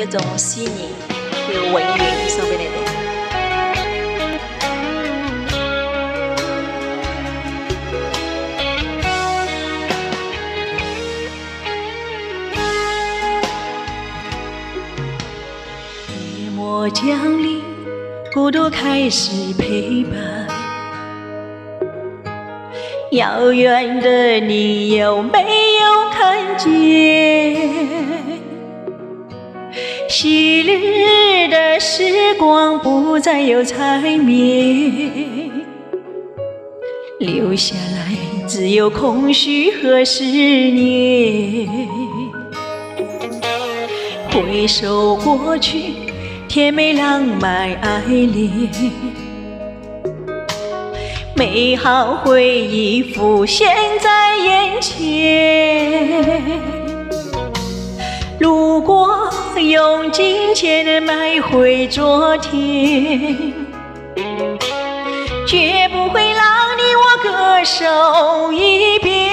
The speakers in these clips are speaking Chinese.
一種詩意，叫永遠，送俾你哋。 夜幕降臨，孤獨開始陪伴。遙遠的你有沒有看見？昔日的時光不再有纏綿，留下來只有空虛和思念。回首過去，甜美浪漫愛戀，美好回憶浮現在眼前。如果用金錢買回昨天，絕不會讓你我各守一邊。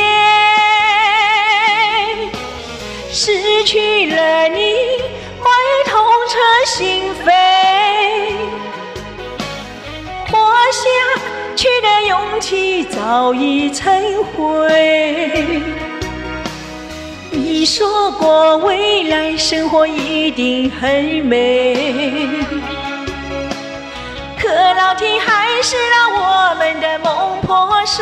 失去了你，會痛徹心扉，活下去的勇氣早已成灰。你說過未來生活一定很美，可老天還是讓我們的夢破碎。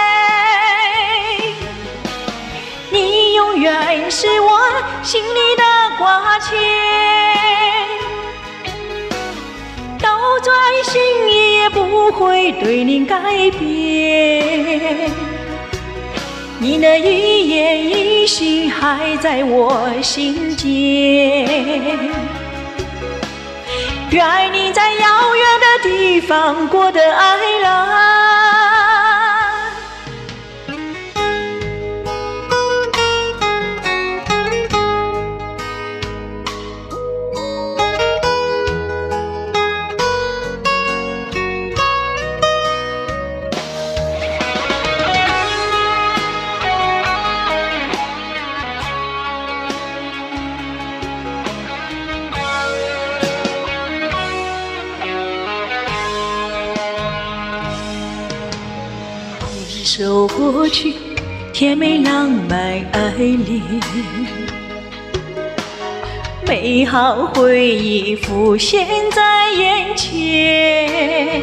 你永遠是我心裡的掛牽，倒轉心意也不會對你改變。你的一言一行還在我心間，願你在遙遠的地方過得安樂。回首過去，甜美浪漫愛戀，美好回憶浮現在眼前。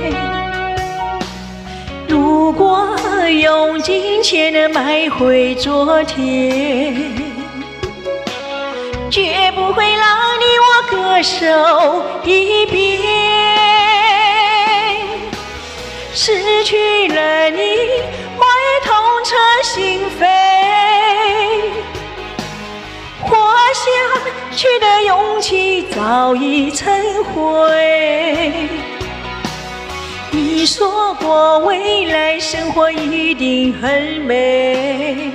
如果用金錢買回昨天，絕不會讓你我各守一邊。失去了你，會痛徹心扉，活下去的勇氣早已成灰。你說過未來生活一定很美，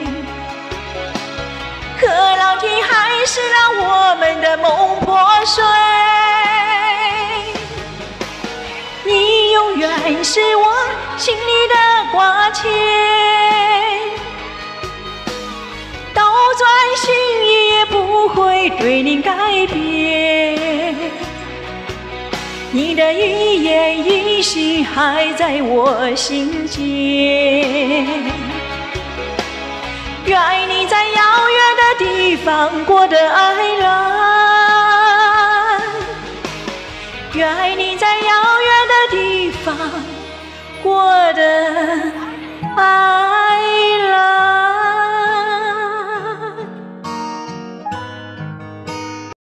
可老天還是讓我們的夢破碎。你永遠是我心裡的掛牽，倒轉心意也不會對你改變。你的一言一行還在我心間，願你在遙遠的地方過得安樂，願你在遙遠的地方過得